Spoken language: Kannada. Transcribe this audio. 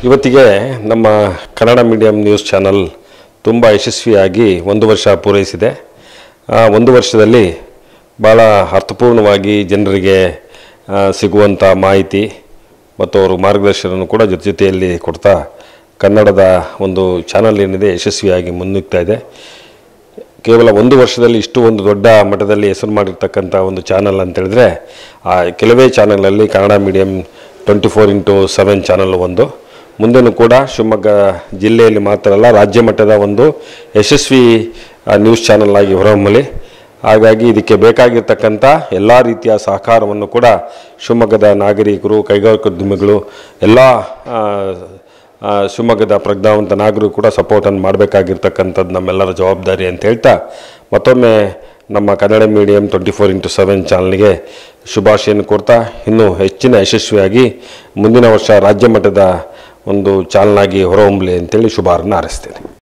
ಇವತ್ತಿಗೆ ನಮ್ಮ ಕನ್ನಡ ಮೀಡಿಯಂ ನ್ಯೂಸ್ ಚಾನಲ್ ತುಂಬ ಯಶಸ್ವಿಯಾಗಿ 1 ವರ್ಷ ಪೂರೈಸಿದೆ. 1 ವರ್ಷದಲ್ಲಿ ಭಾಳ ಅರ್ಥಪೂರ್ಣವಾಗಿ ಜನರಿಗೆ ಸಿಗುವಂಥ ಮಾಹಿತಿ ಮತ್ತು ಅವರು ಮಾರ್ಗದರ್ಶನವನ್ನು ಕೂಡ ಜೊತೆಯಲ್ಲಿ ಕೊಡ್ತಾ ಕನ್ನಡದ ಒಂದು ಚಾನಲ್ ಏನಿದೆ ಯಶಸ್ವಿಯಾಗಿ ಮುನ್ನುಗ್ತಾ ಇದೆ. ಕೇವಲ 1 ವರ್ಷದಲ್ಲಿ ಇಷ್ಟು ಒಂದು ದೊಡ್ಡ ಮಟ್ಟದಲ್ಲಿ ಹೆಸರು ಮಾಡಿರ್ತಕ್ಕಂಥ ಒಂದು ಚಾನಲ್ ಅಂತ ಹೇಳಿದ್ರೆ ಕೆಲವೇ ಚಾನಲಲ್ಲಿ ಕನ್ನಡ ಮೀಡಿಯಂ 24x7 ಚಾನಲ್ ಒಂದು. ಮುಂದೆನೂ ಕೂಡ ಶಿವಮೊಗ್ಗ ಜಿಲ್ಲೆಯಲ್ಲಿ ಮಾತ್ರ ಅಲ್ಲ, ರಾಜ್ಯ ಮಟ್ಟದ ಒಂದು ಯಶಸ್ವಿ ನ್ಯೂಸ್ ಚಾನಲ್ ಆಗಿ ಹೊರಹೊಮ್ಮಲಿ. ಹಾಗಾಗಿ ಇದಕ್ಕೆ ಬೇಕಾಗಿರ್ತಕ್ಕಂಥ ಎಲ್ಲ ರೀತಿಯ ಸಹಕಾರವನ್ನು ಕೂಡ ಶಿವಮೊಗ್ಗದ ನಾಗರಿಕರು, ಕೈಗಾರಿಕೋದ್ಯಮಿಗಳು, ಎಲ್ಲ ಶಿವಮೊಗ್ಗದ ಪ್ರಜ್ಞಾವಂತ ನಾಗರಿಕರು ಕೂಡ ಸಪೋರ್ಟನ್ನು ಮಾಡಬೇಕಾಗಿರ್ತಕ್ಕಂಥದ್ದು ನಮ್ಮೆಲ್ಲರ ಜವಾಬ್ದಾರಿ ಅಂತ ಹೇಳ್ತಾ ಮತ್ತೊಮ್ಮೆ ನಮ್ಮ ಕನ್ನಡ ಮೀಡಿಯಂ 24x7 ಚಾನಲ್ಗೆ ಶುಭಾಶಯನ್ನು ಕೊಡ್ತಾ ಇನ್ನೂ ಹೆಚ್ಚಿನ ಯಶಸ್ವಿಯಾಗಿ ಮುಂದಿನ ವರ್ಷ ರಾಜ್ಯ ಮಟ್ಟದ ಒಂದು ಚಾನಲ್ ಆಗಿ ಹೊರಹೊಮ್ಮಲಿ ಅಂತೇಳಿ ಶುಭಾರನ್ನು ಹಾರೈಸ್ತೇನೆ.